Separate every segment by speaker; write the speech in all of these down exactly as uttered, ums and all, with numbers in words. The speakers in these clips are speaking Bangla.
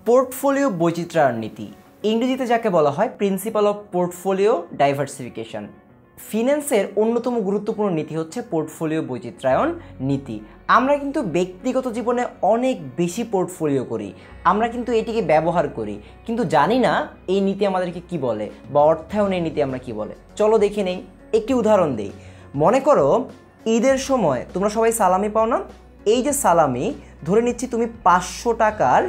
Speaker 1: পোর্টফোলিও বৈচিত্র্যায়ন নীতি, ইংরেজিতে যাকে বলা হয় প্রিন্সিপাল অফ পোর্টফোলিও ডাইভার্সিফিকেশন। ফিন্যান্সের অন্যতম গুরুত্বপূর্ণ নীতি হচ্ছে পোর্টফোলিও বৈচিত্র্যায়ন নীতি। আমরা কিন্তু ব্যক্তিগত জীবনে অনেক বেশি পোর্টফোলিও করি, আমরা কিন্তু এটিকে ব্যবহার করি, কিন্তু জানি না এই নীতি আমাদেরকে কি বলে বা অর্থায়নের নীতি আমরা কি বলে। চলো দেখে নেই, একটি উদাহরণ দেই। মনে করো ঈদের সময় তোমরা সবাই সালামি পাও না? এই যে সালামি, ধরে নিচ্ছি তুমি পাঁচশো টাকার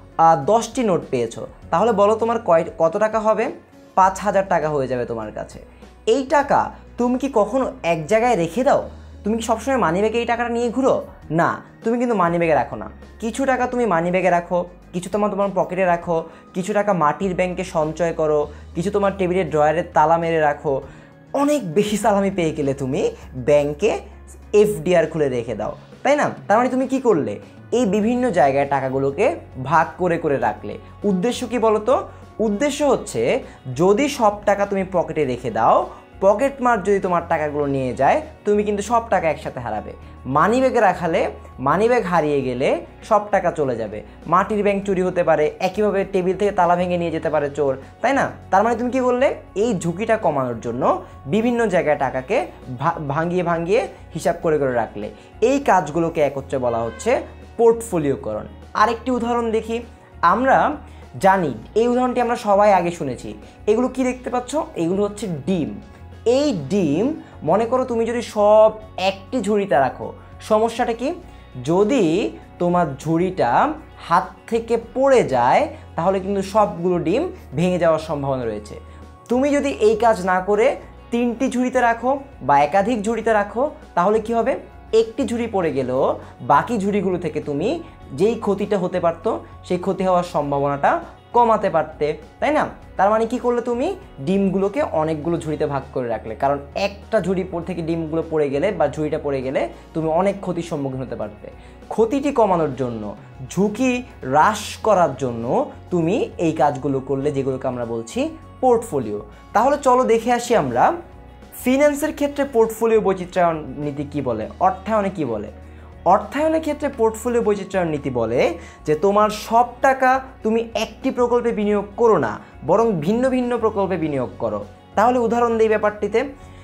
Speaker 1: দশটি নোট পেয়েছো, তাহলে বলো তোমার কয় কত টাকা হবে? পাঁচ হাজার টাকা হয়ে যাবে তোমার কাছে। এই টাকা তুমি কি কখনো এক জায়গায় রেখে দাও? তুমি কি সবসময় মানি ব্যাগে এই টাকাটা নিয়ে ঘুরো? না, তুমি কিন্তু মানি ব্যাগে রাখো না। কিছু টাকা তুমি মানি ব্যাগে রাখো, কিছু তোমার তোমার পকেটে রাখো, কিছু টাকা মাটির ব্যাংকে সঞ্চয় করো, কিছু তোমার টেবিলের ড্রয়ারের তালা মেরে রাখো। অনেক বেশি সালামি পেয়ে গেলে তুমি ব্যাংকে এফডিআর খুলে রেখে দাও, তাই না? তার মানে তুমি কি করলে? এই বিভিন্ন জায়গায় টাকাগুলোকে ভাগ করে করে রাখলে। উদ্দেশ্য কি বলো তো? উদ্দেশ্য হচ্ছে যদি সব টাকা তুমি পকেটে রেখে দাও, পকেট মার যদি তোমার টাকাগুলো নিয়ে যায়, তুমি কিন্তু সব টাকা একসাথে হারাবে। মানি ব্যাগে রাখালে মানি ব্যাগ হারিয়ে গেলে সব টাকা চলে যাবে, মাটির ব্যাংক চুরি হতে পারে, একইভাবে টেবিল থেকে তালা ভেঙে নিয়ে যেতে পারে চোর, তাই না? তার মানে তুমি কি করলে? এই ঝুঁকিটা কমানোর জন্য বিভিন্ন জায়গায় টাকাকে ভাঙিয়ে ভাঙিয়ে হিসাব করে করে রাখলে। এই কাজগুলোকে একত্রে বলা হচ্ছে পোর্টফোলিওকরণ। আরেকটি উদাহরণ দেখি। আমরা জানি, এই উদাহরণটি আমরা সবাই আগে শুনেছি। এগুলো কি দেখতে পাচ্ছ? এগুলো হচ্ছে ডিম। এই ডিম মনে করো তুমি যদি সব একটি ঝুড়িতে রাখো, সমস্যাটা কি? যদি তোমার ঝুড়িটা হাত থেকে পড়ে যায়, তাহলে কিন্তু সবগুলো ডিম ভেঙে যাওয়ার সম্ভাবনা রয়েছে। তুমি যদি এই কাজ না করে তিনটি ঝুড়িতে রাখো বা একাধিক ঝুড়িতে রাখো, তাহলে কি হবে? একটি ঝুড়ি পড়ে গেলেও বাকি ঝুড়িগুলো থেকে তুমি যেই ক্ষতিটা হতে পারতো, সেই ক্ষতি হওয়ার সম্ভাবনাটা কমাতে পারতে, তাই না? তার মানে কি করলে? তুমি ডিমগুলোকে অনেকগুলো ঝুড়িতে ভাগ করে রাখলে, কারণ একটা ঝুড়ি থেকে ডিমগুলো পড়ে গেলে বা ঝুড়িটা পড়ে গেলে তুমি অনেক ক্ষতির সম্মুখীন হতে পারতে। ক্ষতিটি কমানোর জন্য, ঝুঁকি হ্রাস করার জন্য তুমি এই কাজগুলো করলে, যেগুলোকে আমরা বলছি পোর্টফোলিও। তাহলে চলো দেখে আসি আমরা ফিন্যান্সের ক্ষেত্রে পোর্টফোলিও বৈচিত্র্যায়ন নীতি কি বলে, অর্থায়নে কি বলে। অর্থায়নের ক্ষেত্রে পোর্টফোলিও বৈচিত্র্যায়ন নীতি বলে যে তোমার সব টাকা তুমি একটি প্রকল্পে বিনিয়োগ করো না, বরং ভিন্ন ভিন্ন প্রকল্পে বিনিয়োগ করো। তাহলে উদাহরণ দিই ব্যাপারটিতে।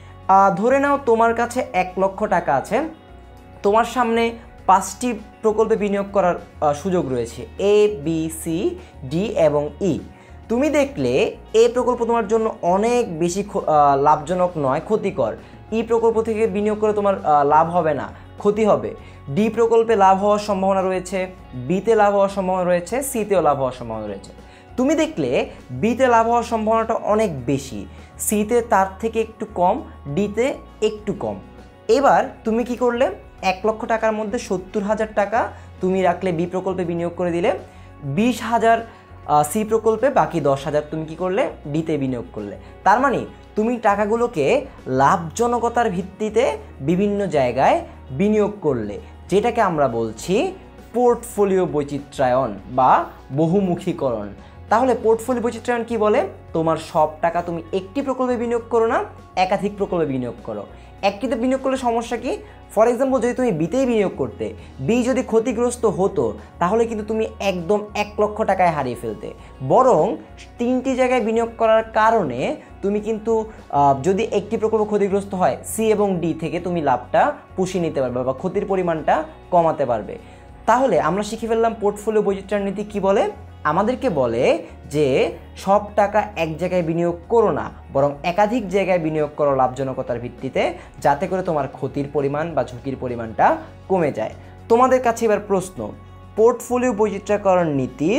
Speaker 1: ধরে নাও তোমার কাছে এক লক্ষ টাকা আছে, তোমার সামনে পাঁচটি প্রকল্পে বিনিয়োগ করার সুযোগ রয়েছে, এ বি সি ডি এবং ই। তুমি দেখলে এ প্রকল্প তোমার জন্য অনেক বেশি লাভজনক নয়, ক্ষতিকর। ই প্রকল্প থেকে বিনিয়োগ করে তোমার লাভ হবে না, ক্ষতি হবে। ডি প্রকল্পে লাভ হওয়ার সম্ভাবনা রয়েছে, বিতে লাভ হওয়ার সম্ভাবনা রয়েছে, সিতেও লাভ হওয়ার সম্ভাবনা রয়েছে। তুমি দেখলে বিতে লাভ হওয়ার সম্ভাবনাটা অনেক বেশি, সিতে তার থেকে একটু কম, ডিতে একটু কম। এবার তুমি কি করলে? এক লক্ষ টাকার মধ্যে সত্তর হাজার টাকা তুমি রাখলে বি প্রকল্পে বিনিয়োগ করে দিলে, বিশ হাজার সি প্রকল্পে, বাকি দশ হাজার তুমি কি করলে? ডিতে বিনিয়োগ করলে। তার মানে তুমি টাকাগুলোকে লাভজনকতার ভিত্তিতে বিভিন্ন জায়গায় বিনিয়োগ করলে, যেটাকে আমরা বলছি পোর্টফোলিও বৈচিত্র্যায়ন বা বহুমুখীকরণ। তাহলে পোর্টফোলিও বৈচিত্র্যায়ন কি বলে? তোমার সব টাকা তুমি একটি প্রকল্পে বিনিয়োগ করো না, একাধিক প্রকল্পে বিনিয়োগ করো। একটিতে বিনিয়োগ করলে সমস্যা কি? ফর এক্সাম্পল, যদি তুমি বিতেই বিনিয়োগ করতে, বি যদি ক্ষতিগ্রস্ত হতো, তাহলে কিন্তু তুমি একদম এক লক্ষ টাকায় হারিয়ে ফেলতে। বরং তিনটি জায়গায় বিনিয়োগ করার কারণে তুমি কিন্তু যদি একটি প্রকল্প ক্ষতিগ্রস্ত হয়, সি এবং ডি থেকে তুমি লাভটা পুষিয়ে নিতে পারবে বা ক্ষতির পরিমাণটা কমাতে পারবে। তাহলে আমরা শিখে ফেললাম পোর্টফোলিও বৈচিত্র্যায়ন নীতি কি বলে। আমাদেরকে বলে যে সব টাকা এক জায়গায় বিনিয়োগ করো না, বরং একাধিক জায়গায় বিনিয়োগ করো লাভজনকতার ভিত্তিতে, যাতে করে তোমার ক্ষতির পরিমাণ বা ঝুঁকির পরিমাণটা কমে যায়। তোমাদের কাছে এবার প্রশ্ন, পোর্টফোলিও বৈচিত্র্যকরণ নীতির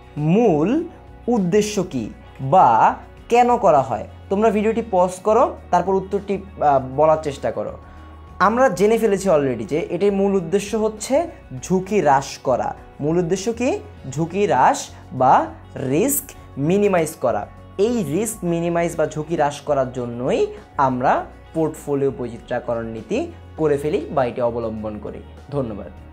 Speaker 1: মূল উদ্দেশ্য কি বা কেন করা হয়? তোমরা ভিডিওটি পজ করো, তারপর উত্তরটি বলার চেষ্টা করো। আমরা জেনে ফেলেছি অলরেডি যে এটির মূল উদ্দেশ্য হচ্ছে ঝুঁকি হ্রাস করা। মূল উদ্দেশ্য কি? ঝুঁকি হ্রাস বা রিস্ক মিনিমাইজ করা। এই রিস্ক মিনিমাইজ বা ঝুঁকি হ্রাস করার জন্যই আমরা পোর্টফোলিও বৈচিত্র্যকরণ নীতি করে ফেলি বা এটি অবলম্বন করি। ধন্যবাদ।